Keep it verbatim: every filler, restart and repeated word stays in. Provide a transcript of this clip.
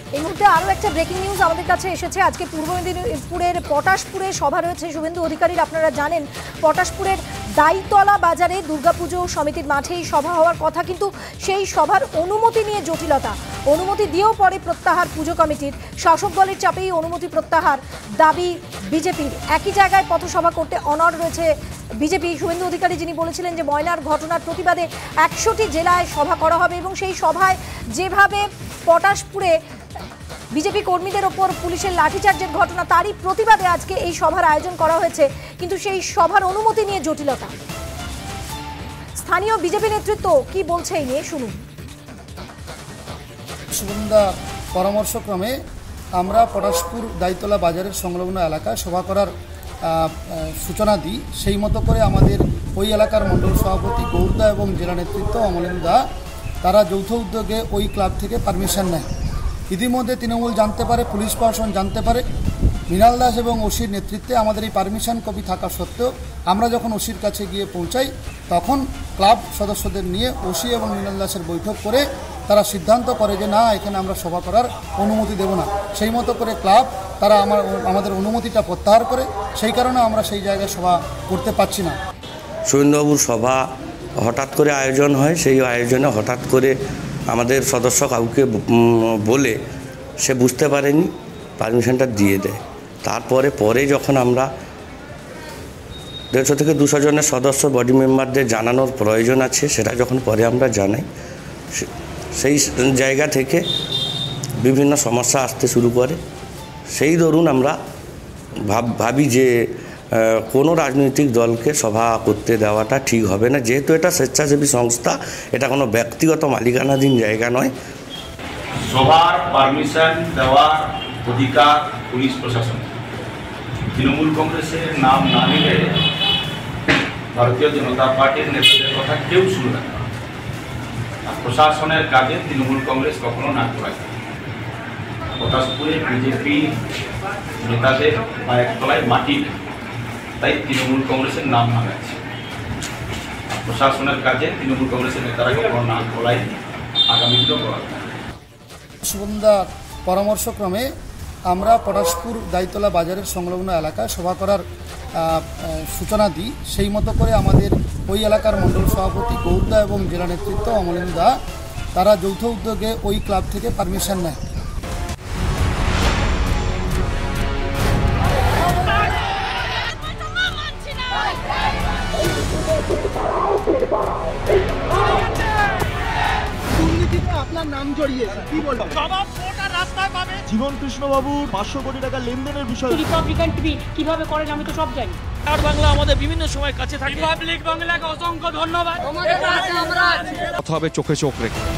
এই মুহূর্তে আরও একটা ব্রেকিং নিউজ আমাদের কাছে এসেছে। আজকে পূর্ব মেদিনীপুরের পটাশপুরে সভা রয়েছে শুভেন্দু অধিকারীর। আপনারা জানেন পটাশপুরের দাইতলা বাজারে দুর্গাপুজো সমিতির মাঠেই সভা হওয়ার কথা, কিন্তু সেই সভার অনুমতি নিয়ে জটিলতা। অনুমতি দিয়েও পরে প্রত্যাহার পুজো কমিটির। শাসক দলের চাপেই অনুমতি প্রত্যাহার দাবি বিজেপির। একই জায়গায় পথসভা করতে অনড় রয়েছে বিজেপি। শুভেন্দু অধিকারী যিনি বলেছিলেন যে ময়নার ঘটনার প্রতিবাদে একশোটি জেলায় সভা করা হবে এবং সেই সভায় যেভাবে পটাশপুরে বিজেপি কর্মীদের ওপর পুলিশের লাঠিচার্জের ঘটনা, তারই প্রতিবাদে আজকে এই সভার আয়োজন করা হয়েছে, কিন্তু সেই সভার অনুমতি নিয়ে জটিলতা। স্থানীয় বিজেপি নেতৃত্ব কি বলছে এই নিয়ে শুনুন। সুগন্ধা পরামর্শক্রমে আমরা পটাশপুর দাইতলা বাজারের সংলগ্ন এলাকায় সভা করার সূচনা দিই। সেই মতো করে আমাদের ওই এলাকার মণ্ডল সভাপতি গৌরদা এবং জেলা নেতৃত্ব অমলেন্দা তারা যৌথ উদ্যোগে ওই ক্লাব থেকে পারমিশন নেয়। ইতিমধ্যে তৃণমূল জানতে পারে, পুলিশ প্রশাসন জানতে পারে। মৃণাল দাস এবং ওসির নেতৃত্বে আমাদের এই পারমিশন কপি থাকা সত্ত্বেও আমরা যখন ওসির কাছে গিয়ে পৌঁছাই তখন ক্লাব সদস্যদের নিয়ে ওসি এবং মৃণাল দাসের বৈঠক করে তারা সিদ্ধান্ত করে যে না, এখানে আমরা সভা করার অনুমতি দেব না। সেই মতো করে ক্লাব তারা আমার আমাদের অনুমতিটা প্রত্যাহার করে, সেই কারণে আমরা সেই জায়গায় সভা করতে পারছি না। শুভেন্দুবাবুর সভা হঠাৎ করে আয়োজন হয়, সেই আয়োজনে হঠাৎ করে আমাদের সদস্য কাউকে বলে সে বুঝতে পারেনি, পারমিশনটা দিয়ে দেয়। তারপরে পরে যখন আমরা দেড়শো থেকে দুশো জনের সদস্য বডি মেম্বারদের জানানোর প্রয়োজন আছে, সেটা যখন পরে আমরা জানাই, সেই জায়গা থেকে বিভিন্ন সমস্যা আসতে শুরু করে। সেই দরুন আমরা ভাবি যে কোনো রাজনৈতিক দলকে সভা করতে দেওয়াটা ঠিক হবে না, যেহেতু এটা স্বেচ্ছাসেবী সংস্থা, এটা কোনো ব্যক্তিগত মালিকানাধীন জায়গা নয়। সভার পারমিশন দেওয়ার অধিকার পুলিশ প্রশাসন। তৃণমূল কংগ্রেসের নাম না নিলে ভারতীয় জনতা পার্টির নেতাদের কথা কেউ শুনবে না। প্রশাসনের কাজে তৃণমূল কংগ্রেস কখনো না করায়। পটাশপুরে বিজেপি নেতাদের পায়ের তলায় মাটি, তাই তৃণমূল কংগ্রেসের নাম না গেছে। প্রশাসনের কাজে তৃণমূল কংগ্রেসের নেতারা কখনো না করায়, আগামী দিনও করা। সুগন্ধার পরামর্শক্রমে আমরা পটাশপুর দাইতলা বাজারের সংলগ্ন এলাকায় সভা করার সূচনা দিই। সেই মতো করে আমাদের ওই এলাকার মণ্ডল সভাপতি গৌরদা এবং জেলা নেতৃত্ব অমলেন্দা তারা যৌথ উদ্যোগে ওই ক্লাব থেকে পারমিশন নেয়। আপনার নাম জড়িয়েছে, কি বলবেন? জবাব কোটা রাস্তায় পাবে। জীবন কৃষ্ণবাবু পাঁচশো কোটি টাকা লেনদেনের বিষয় রিপাবলিকান টিভি কিভাবে করেন আমি তো সব জানি। আর বাংলা আমাদের বিভিন্ন সময় কাছে থাকে। রিপাবলিক বাংলাকে অসংখ্য ধন্যবাদ। কথা হবে চোখে চোখ রেখে।